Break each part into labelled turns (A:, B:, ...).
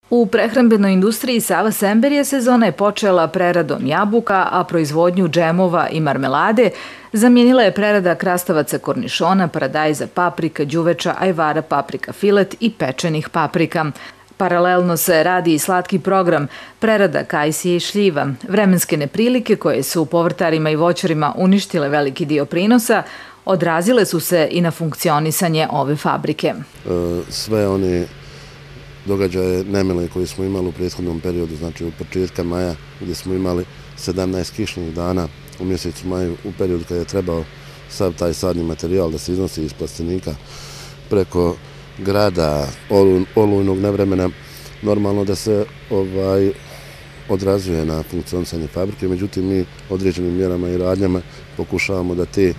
A: U prehrambenoj industriji Sava Semberije sezona je počela preradom jabuka, a proizvodnju džemova i marmelade zamijenila je prerada krastavaca kornišona, paradajza, paprika, đuveča, ajvara, paprika filet i pečenih paprika. Paralelno se radi i slatki program, prerada kajsije i šljiva. Vremenske neprilike koje su povrtarima i voćarima uništile veliki dio prinosa, odrazile su se i na funkcionisanje ove fabrike.
B: Sve one događaje nemile koje smo imali u prethodnom periodu, znači od početka maja gdje smo imali 17 kišnih dana u mjesecu maju, u periodu kada je trebao sav taj sadni materijal da se iznosi iz plastenika preko grada, olujnog nevremena, normalno da se odrazuje na funkcionisanje fabrike, međutim mi određenim mjerama i radnjama pokušavamo da te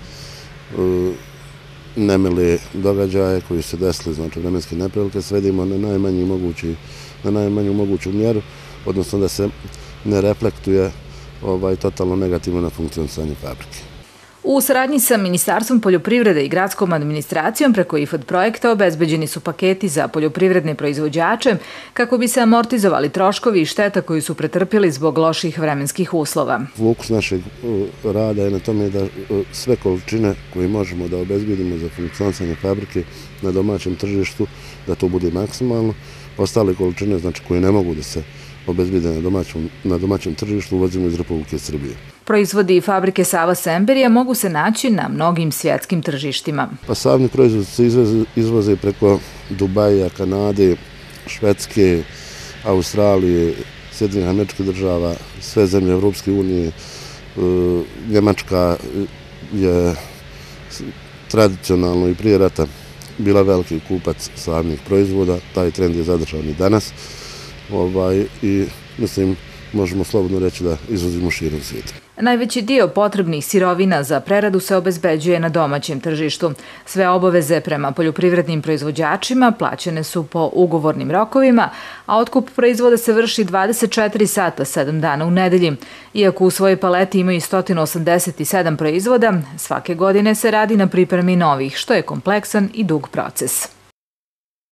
B: nemile događaje koji se desili, znači vremenske neprilike, svedimo na najmanju moguću mjeru, odnosno da se ne reflektuje totalno negativno na funkcionisanje fabrike.
A: U saradnji sa Ministarstvom poljoprivrede i gradskom administracijom preko IFAD projekta obezbeđeni su paketi za poljoprivredne proizvođače kako bi se amortizovali troškovi i šteta koji su pretrpjeli zbog loših vremenskih uslova.
B: Fokus našeg rada je na tome da sve količine koje možemo da obezbedimo za funkcionisanje fabrike na domaćem tržištu, da to bude maksimalno. Ostale količine, znači koje ne mogu da se obezbede na domaćem tržištu, uvozimo iz Republike Srbije.
A: Proizvodi fabrike Sava Semberije mogu se naći na mnogim svjetskim tržištima.
B: Savni proizvodi se izvoze preko Dubaja, Kanade, Švedske, Australije, Sjedinjenih Američkih Država, sve zemlje Evropske unije. Njemačka je tradicionalno i prije rata bila veliki kupac savnih proizvoda, taj trend je zadržan i danas i mislim možemo slobodno reći da izvozimo širom svijeta.
A: Najveći dio potrebnih sirovina za preradu se obezbeđuje na domaćem tržištu. Sve obaveze prema poljoprivrednim proizvođačima plaćene su po ugovornim rokovima, a otkup proizvoda se vrši 24 sata, 7 dana u nedelji. Iako u svojoj paleti imaju 187 proizvoda, svake godine se radi na pripremi novih, što je kompleksan i dug proces.